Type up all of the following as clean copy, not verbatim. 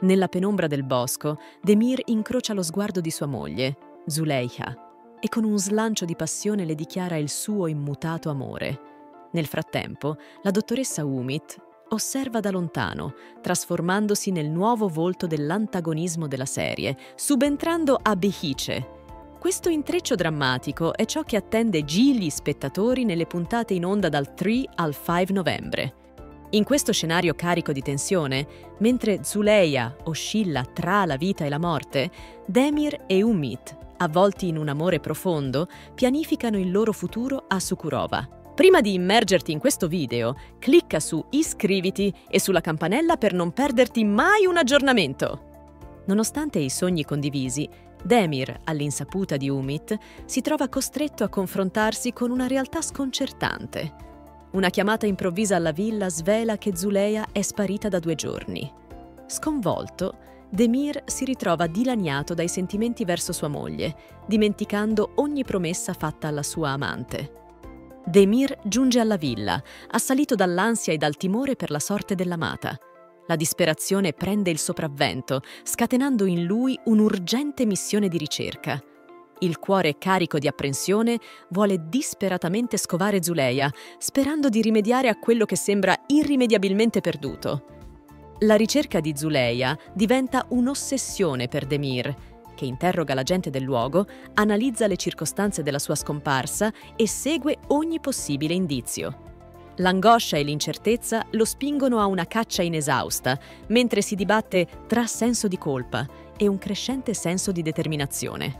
Nella penombra del bosco, Demir incrocia lo sguardo di sua moglie, Zuleyha, e con un slancio di passione le dichiara il suo immutato amore. Nel frattempo, la dottoressa Umit osserva da lontano, trasformandosi nel nuovo volto dell'antagonismo della serie, subentrando a Behice. Questo intreccio drammatico è ciò che attende gli spettatori nelle puntate in onda dal 3 al 5 novembre. In questo scenario carico di tensione, mentre Zuleyha oscilla tra la vita e la morte, Demir e Umit, avvolti in un amore profondo, pianificano il loro futuro a Sukurova. Prima di immergerti in questo video, clicca su iscriviti e sulla campanella per non perderti mai un aggiornamento. Nonostante i sogni condivisi, Demir, all'insaputa di Umit, si trova costretto a confrontarsi con una realtà sconcertante. Una chiamata improvvisa alla villa svela che Zuleyha è sparita da 2 giorni. Sconvolto, Demir si ritrova dilaniato dai sentimenti verso sua moglie, dimenticando ogni promessa fatta alla sua amante. Demir giunge alla villa, assalito dall'ansia e dal timore per la sorte dell'amata. La disperazione prende il sopravvento, scatenando in lui un'urgente missione di ricerca. Il cuore carico di apprensione vuole disperatamente scovare Zuleyha, sperando di rimediare a quello che sembra irrimediabilmente perduto. La ricerca di Zuleyha diventa un'ossessione per Demir, che interroga la gente del luogo, analizza le circostanze della sua scomparsa e segue ogni possibile indizio. L'angoscia e l'incertezza lo spingono a una caccia inesausta, mentre si dibatte tra senso di colpa e un crescente senso di determinazione.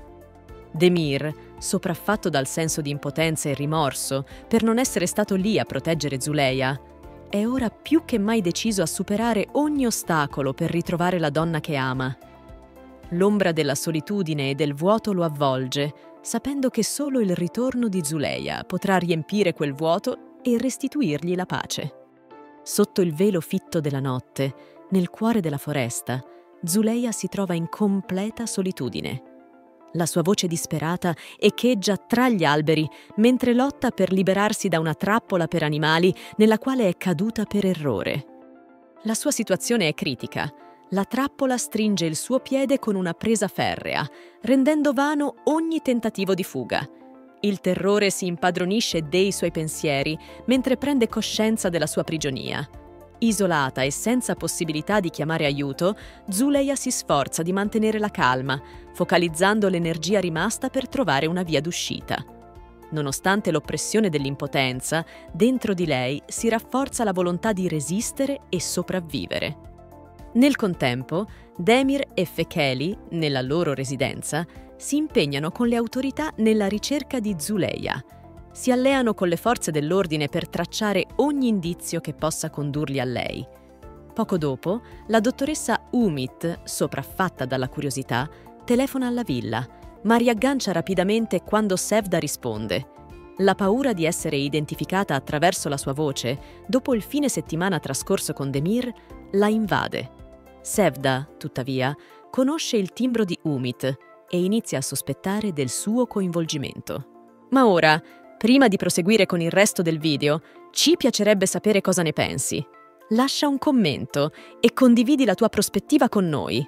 Demir, sopraffatto dal senso di impotenza e rimorso per non essere stato lì a proteggere Zuleyha, è ora più che mai deciso a superare ogni ostacolo per ritrovare la donna che ama. L'ombra della solitudine e del vuoto lo avvolge, sapendo che solo il ritorno di Zuleyha potrà riempire quel vuoto e restituirgli la pace. Sotto il velo fitto della notte, nel cuore della foresta, Zuleyha si trova in completa solitudine. La sua voce disperata echeggia tra gli alberi mentre lotta per liberarsi da una trappola per animali nella quale è caduta per errore. La sua situazione è critica. La trappola stringe il suo piede con una presa ferrea, rendendo vano ogni tentativo di fuga. Il terrore si impadronisce dei suoi pensieri mentre prende coscienza della sua prigionia. Isolata e senza possibilità di chiamare aiuto, Zuleyha si sforza di mantenere la calma, focalizzando l'energia rimasta per trovare una via d'uscita. Nonostante l'oppressione dell'impotenza, dentro di lei si rafforza la volontà di resistere e sopravvivere. Nel contempo, Demir e Fekeli, nella loro residenza, si impegnano con le autorità nella ricerca di Zuleyha. Si alleano con le forze dell'ordine per tracciare ogni indizio che possa condurli a lei. Poco dopo, la dottoressa Umit, sopraffatta dalla curiosità, telefona alla villa, ma riaggancia rapidamente quando Sevda risponde. La paura di essere identificata attraverso la sua voce, dopo il fine settimana trascorso con Demir, la invade. Sevda, tuttavia, conosce il timbro di Umit e inizia a sospettare del suo coinvolgimento. Ma ora, prima di proseguire con il resto del video, ci piacerebbe sapere cosa ne pensi. Lascia un commento e condividi la tua prospettiva con noi.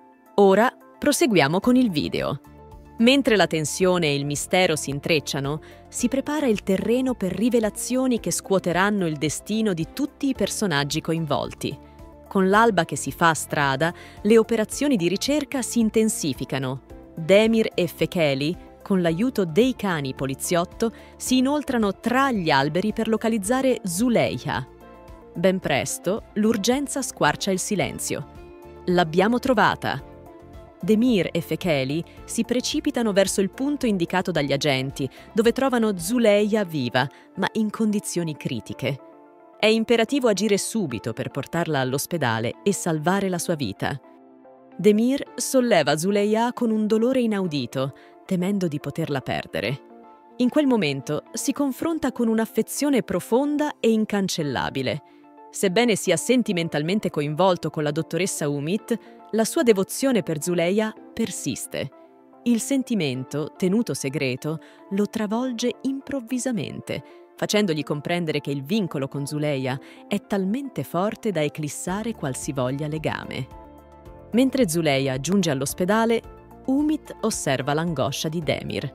Ora proseguiamo con il video. Mentre la tensione e il mistero si intrecciano, si prepara il terreno per rivelazioni che scuoteranno il destino di tutti i personaggi coinvolti. Con l'alba che si fa strada, le operazioni di ricerca si intensificano. Demir e Fekeli, con l'aiuto dei cani poliziotto, si inoltrano tra gli alberi per localizzare Zuleyha. Ben presto, l'urgenza squarcia il silenzio. L'abbiamo trovata! Demir e Fekeli si precipitano verso il punto indicato dagli agenti, dove trovano Zuleyha viva, ma in condizioni critiche. È imperativo agire subito per portarla all'ospedale e salvare la sua vita. Demir solleva Zuleyha con un dolore inaudito, temendo di poterla perdere. In quel momento si confronta con un'affezione profonda e incancellabile. Sebbene sia sentimentalmente coinvolto con la dottoressa Umit, la sua devozione per Zuleyha persiste. Il sentimento, tenuto segreto, lo travolge improvvisamente, facendogli comprendere che il vincolo con Zuleyha è talmente forte da eclissare qualsivoglia legame. Mentre Zuleja giunge all'ospedale, Umit osserva l'angoscia di Demir.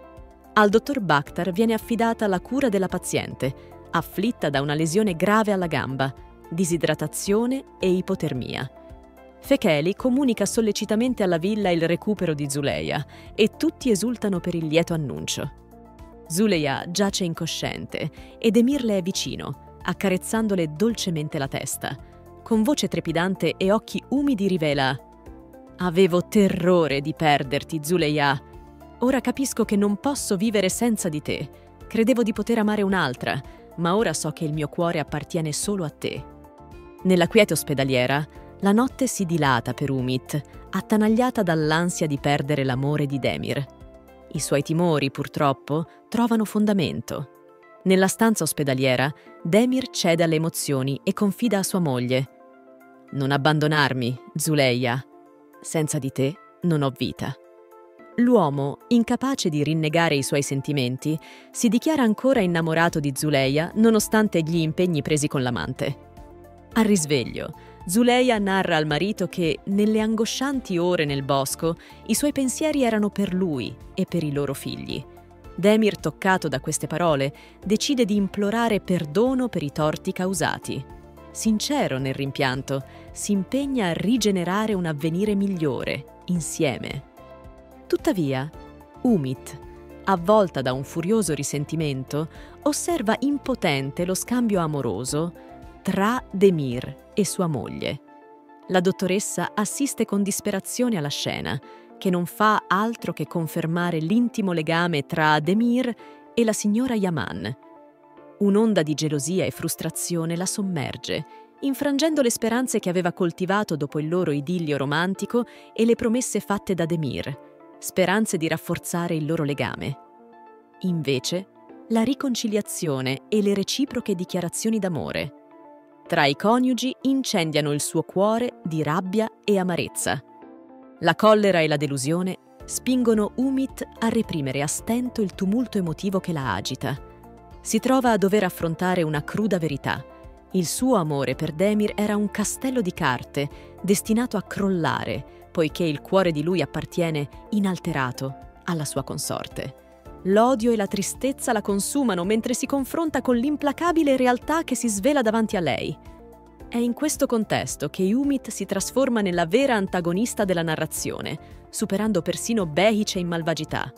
Al dottor Bakhtar viene affidata la cura della paziente, afflitta da una lesione grave alla gamba, disidratazione e ipotermia. Fekeli comunica sollecitamente alla villa il recupero di Zuleja e tutti esultano per il lieto annuncio. Zuleja giace incosciente e Demir le è vicino, accarezzandole dolcemente la testa. Con voce trepidante e occhi umidi rivela: «Avevo terrore di perderti, Zuleja. Ora capisco che non posso vivere senza di te. Credevo di poter amare un'altra, ma ora so che il mio cuore appartiene solo a te». Nella quiete ospedaliera, la notte si dilata per Umit, attanagliata dall'ansia di perdere l'amore di Demir. I suoi timori, purtroppo, trovano fondamento. Nella stanza ospedaliera, Demir cede alle emozioni e confida a sua moglie: «Non abbandonarmi, Zuleja. Senza di te non ho vita». L'uomo, incapace di rinnegare i suoi sentimenti, si dichiara ancora innamorato di Zuleja nonostante gli impegni presi con l'amante. Al risveglio, Zuleja narra al marito che, nelle angoscianti ore nel bosco, i suoi pensieri erano per lui e per i loro figli. Demir, toccato da queste parole, decide di implorare perdono per i torti causati. Sincero nel rimpianto, si impegna a rigenerare un avvenire migliore, insieme. Tuttavia, Umit, avvolta da un furioso risentimento, osserva impotente lo scambio amoroso tra Demir e sua moglie. La dottoressa assiste con disperazione alla scena, che non fa altro che confermare l'intimo legame tra Demir e la signora Yaman. Un'onda di gelosia e frustrazione la sommerge, infrangendo le speranze che aveva coltivato dopo il loro idillio romantico e le promesse fatte da Demir, speranze di rafforzare il loro legame. Invece, la riconciliazione e le reciproche dichiarazioni d'amore tra i coniugi incendiano il suo cuore di rabbia e amarezza. La collera e la delusione spingono Umit a reprimere a stento il tumulto emotivo che la agita. Si trova a dover affrontare una cruda verità. Il suo amore per Demir era un castello di carte destinato a crollare, poiché il cuore di lui appartiene inalterato alla sua consorte. L'odio e la tristezza la consumano mentre si confronta con l'implacabile realtà che si svela davanti a lei. È in questo contesto che Umit si trasforma nella vera antagonista della narrazione, superando persino Behice in malvagità.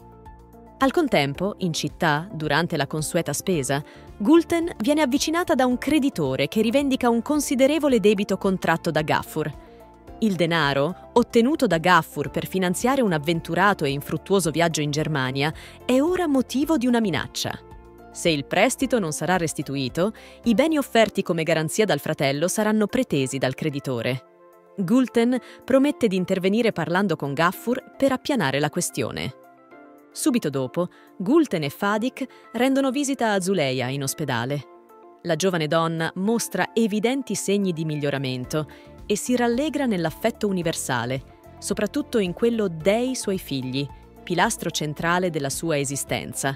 Al contempo, in città, durante la consueta spesa, Gulten viene avvicinata da un creditore che rivendica un considerevole debito contratto da Gaffur. Il denaro, ottenuto da Gaffur per finanziare un avventurato e infruttuoso viaggio in Germania, è ora motivo di una minaccia. Se il prestito non sarà restituito, i beni offerti come garanzia dal fratello saranno pretesi dal creditore. Gulten promette di intervenire parlando con Gaffur per appianare la questione. Subito dopo, Gulten e Fadik rendono visita a Zuleja in ospedale. La giovane donna mostra evidenti segni di miglioramento e si rallegra nell'affetto universale, soprattutto in quello dei suoi figli, pilastro centrale della sua esistenza.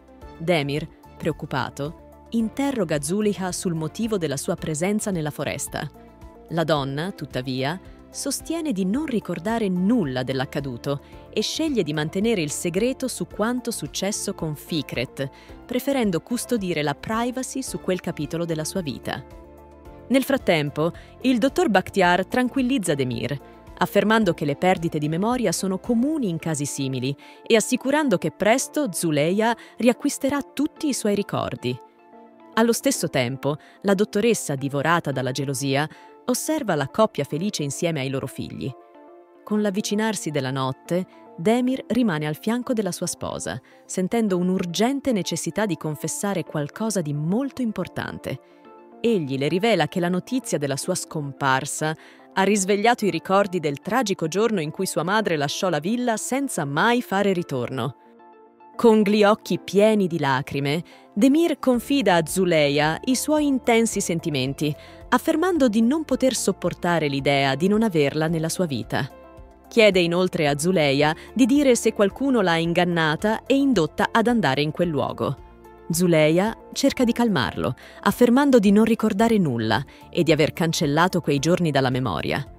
Demir, preoccupato, interroga Zuleja sul motivo della sua presenza nella foresta. La donna, tuttavia, sostiene di non ricordare nulla dell'accaduto e sceglie di mantenere il segreto su quanto successo con Fikret, preferendo custodire la privacy su quel capitolo della sua vita. Nel frattempo, il dottor Bakhtiar tranquillizza Demir, affermando che le perdite di memoria sono comuni in casi simili e assicurando che presto Zuleja riacquisterà tutti i suoi ricordi. Allo stesso tempo, la dottoressa, divorata dalla gelosia, osserva la coppia felice insieme ai loro figli. Con l'avvicinarsi della notte, Demir rimane al fianco della sua sposa, sentendo un'urgente necessità di confessare qualcosa di molto importante. Egli le rivela che la notizia della sua scomparsa ha risvegliato i ricordi del tragico giorno in cui sua madre lasciò la villa senza mai fare ritorno. Con gli occhi pieni di lacrime, Demir confida a Zuleja i suoi intensi sentimenti, affermando di non poter sopportare l'idea di non averla nella sua vita. Chiede inoltre a Zuleja di dire se qualcuno l'ha ingannata e indotta ad andare in quel luogo. Zuleja cerca di calmarlo, affermando di non ricordare nulla e di aver cancellato quei giorni dalla memoria.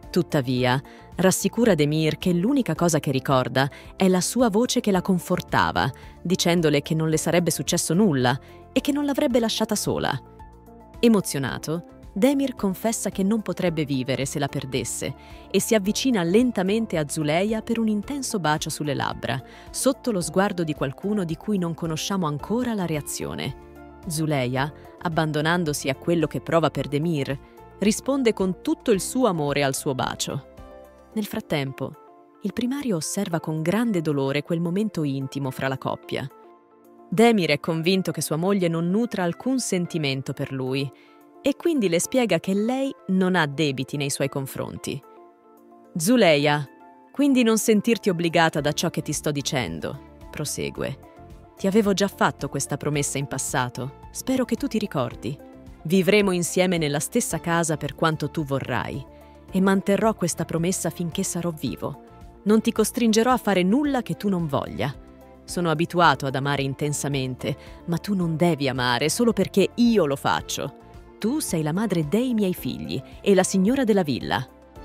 Tuttavia, rassicura Demir che l'unica cosa che ricorda è la sua voce che la confortava, dicendole che non le sarebbe successo nulla e che non l'avrebbe lasciata sola. Emozionato, Demir confessa che non potrebbe vivere se la perdesse e si avvicina lentamente a Zuleyha per un intenso bacio sulle labbra, sotto lo sguardo di qualcuno di cui non conosciamo ancora la reazione. Zuleyha, abbandonandosi a quello che prova per Demir, risponde con tutto il suo amore al suo bacio. Nel frattempo, il primario osserva con grande dolore quel momento intimo fra la coppia. Demir è convinto che sua moglie non nutra alcun sentimento per lui e quindi le spiega che lei non ha debiti nei suoi confronti. Zuleyha, quindi non sentirti obbligata da ciò che ti sto dicendo, prosegue. Ti avevo già fatto questa promessa in passato, spero che tu ti ricordi. Vivremo insieme nella stessa casa per quanto tu vorrai e manterrò questa promessa finché sarò vivo. Non ti costringerò a fare nulla che tu non voglia. Sono abituato ad amare intensamente, ma tu non devi amare solo perché io lo faccio. Tu sei la madre dei miei figli e la signora della villa.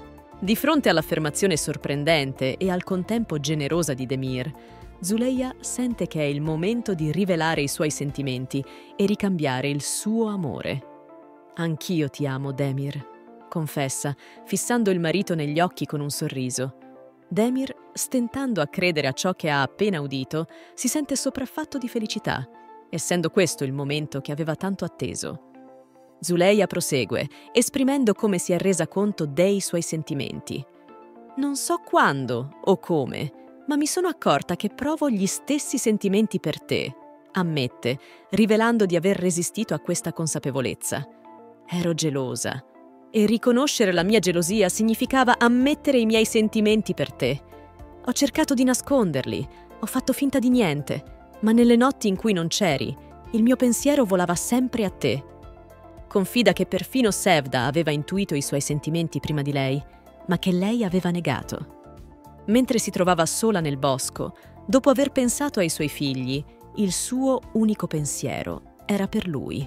Di fronte all'affermazione sorprendente e al contempo generosa di Demir, Zuleyha sente che è il momento di rivelare i suoi sentimenti e ricambiare il suo amore. «Anch'io ti amo, Demir», confessa, fissando il marito negli occhi con un sorriso. Demir, stentando a credere a ciò che ha appena udito, si sente sopraffatto di felicità, essendo questo il momento che aveva tanto atteso. Zuleyha prosegue, esprimendo come si è resa conto dei suoi sentimenti. «Non so quando o come, ma mi sono accorta che provo gli stessi sentimenti per te», ammette, rivelando di aver resistito a questa consapevolezza. «Ero gelosa e riconoscere la mia gelosia significava ammettere i miei sentimenti per te. Ho cercato di nasconderli, ho fatto finta di niente, ma nelle notti in cui non c'eri, il mio pensiero volava sempre a te». Confida che perfino Sevda aveva intuito i suoi sentimenti prima di lei, ma che lei aveva negato. Mentre si trovava sola nel bosco, dopo aver pensato ai suoi figli, il suo unico pensiero era per lui.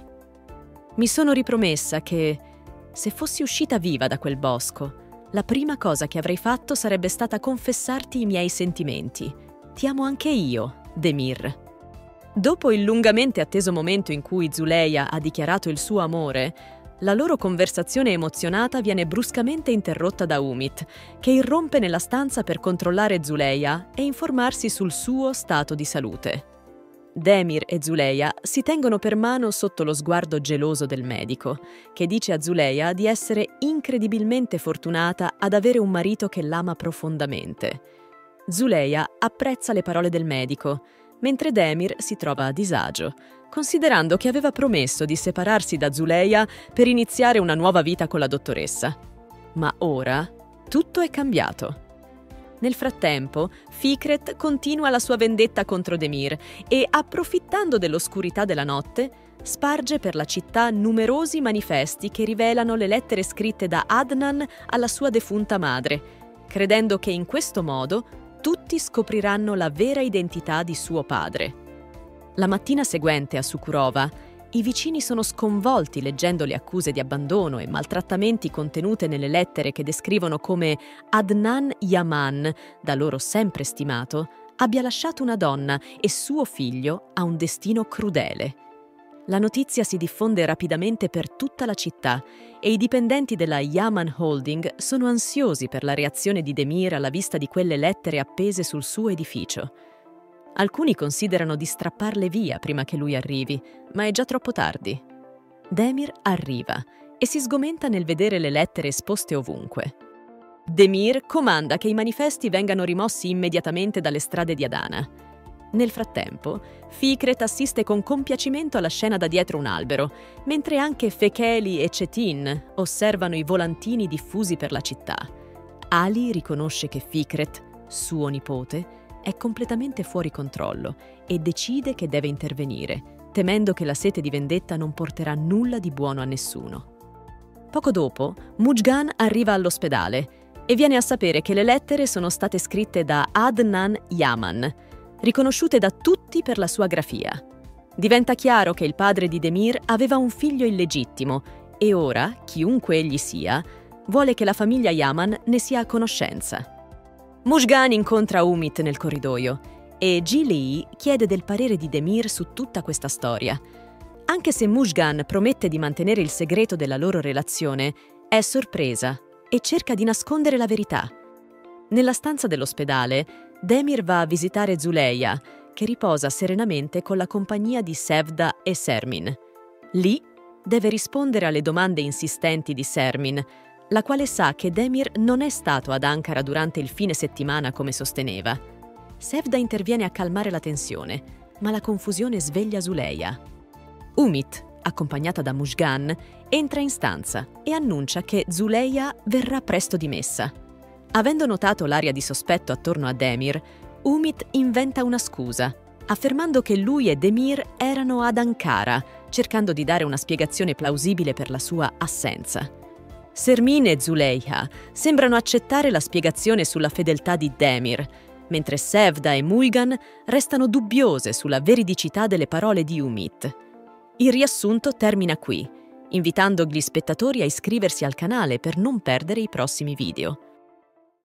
«Mi sono ripromessa che, se fossi uscita viva da quel bosco, la prima cosa che avrei fatto sarebbe stata confessarti i miei sentimenti. Ti amo anche io, Demir». Dopo il lungamente atteso momento in cui Zuleyha ha dichiarato il suo amore, la loro conversazione emozionata viene bruscamente interrotta da Umit, che irrompe nella stanza per controllare Zuleyha e informarsi sul suo stato di salute. Demir e Zuleyha si tengono per mano sotto lo sguardo geloso del medico, che dice a Zuleyha di essere incredibilmente fortunata ad avere un marito che l'ama profondamente. Zuleyha apprezza le parole del medico, mentre Demir si trova a disagio, considerando che aveva promesso di separarsi da Zuleyha per iniziare una nuova vita con la dottoressa. Ma ora tutto è cambiato. Nel frattempo, Fikret continua la sua vendetta contro Demir e, approfittando dell'oscurità della notte, sparge per la città numerosi manifesti che rivelano le lettere scritte da Adnan alla sua defunta madre, credendo che in questo modo tutti scopriranno la vera identità di suo padre. La mattina seguente a Sukurova, i vicini sono sconvolti leggendo le accuse di abbandono e maltrattamenti contenute nelle lettere che descrivono come Adnan Yaman, da loro sempre stimato, abbia lasciato una donna e suo figlio a un destino crudele. La notizia si diffonde rapidamente per tutta la città e i dipendenti della Yaman Holding sono ansiosi per la reazione di Demir alla vista di quelle lettere appese sul suo edificio. Alcuni considerano di strapparle via prima che lui arrivi, ma è già troppo tardi. Demir arriva e si sgomenta nel vedere le lettere esposte ovunque. Demir comanda che i manifesti vengano rimossi immediatamente dalle strade di Adana. Nel frattempo, Fikret assiste con compiacimento alla scena da dietro un albero, mentre anche Fekeli e Cetin osservano i volantini diffusi per la città. Ali riconosce che Fikret, suo nipote, è completamente fuori controllo e decide che deve intervenire, temendo che la sete di vendetta non porterà nulla di buono a nessuno. Poco dopo, Mujgan arriva all'ospedale e viene a sapere che le lettere sono state scritte da Adnan Yaman, riconosciute da tutti per la sua grafia. Diventa chiaro che il padre di Demir aveva un figlio illegittimo e ora, chiunque egli sia, vuole che la famiglia Yaman ne sia a conoscenza. Mushgan incontra Umit nel corridoio e Ji Lee chiede del parere di Demir su tutta questa storia. Anche se Mushgan promette di mantenere il segreto della loro relazione, è sorpresa e cerca di nascondere la verità. Nella stanza dell'ospedale, Demir va a visitare Zuleyha, che riposa serenamente con la compagnia di Sevda e Sermin. Lì deve rispondere alle domande insistenti di Sermin, la quale sa che Demir non è stato ad Ankara durante il fine settimana come sosteneva. Sevda interviene a calmare la tensione, ma la confusione sveglia Zuleyha. Umit, accompagnata da Mushgan, entra in stanza e annuncia che Zuleyha verrà presto dimessa. Avendo notato l'aria di sospetto attorno a Demir, Umit inventa una scusa, affermando che lui e Demir erano ad Ankara, cercando di dare una spiegazione plausibile per la sua assenza. Sermin e Zuleyha sembrano accettare la spiegazione sulla fedeltà di Demir, mentre Sevda e Muigan restano dubbiose sulla veridicità delle parole di Umit. Il riassunto termina qui, invitando gli spettatori a iscriversi al canale per non perdere i prossimi video.